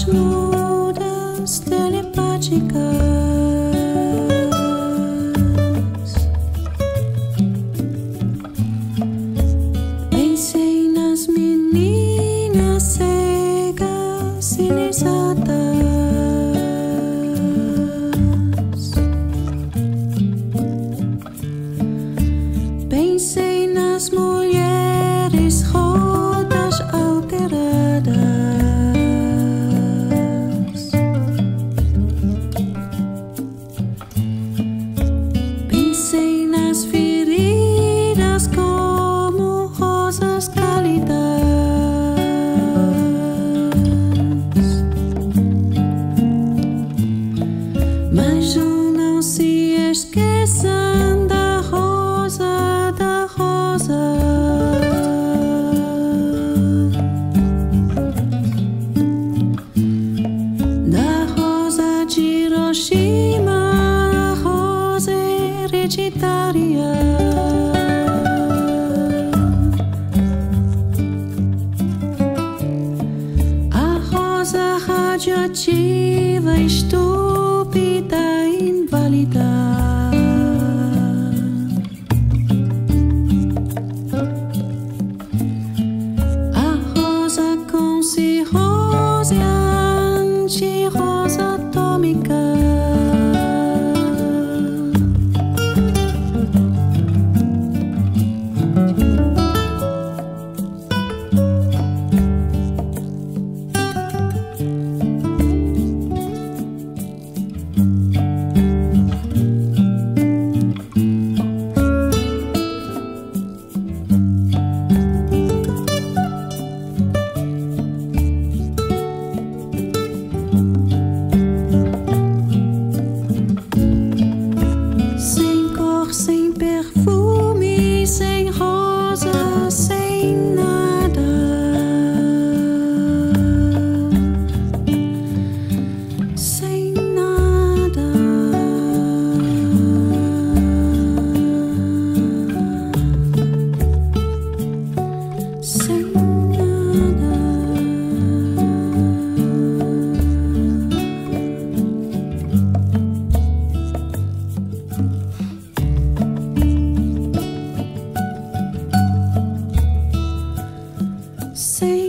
desnudas, telepáticas. Pensei nas meninas cegas, inexatas. Pensei nas mulheres rotas, alteradas. Pensei nas feridas como rosas cálidas. Mas não se esqueçam da rosa, da rosa. Da rosa de Hiroshima, a rosa hereditária. A rosa radioativa, estúpida, inválida. A rosa com cirrose, anti-rosa atômica. Sem cor, sem perfume, sem rosa, sem nada. Sem nada. Sem nada. Sem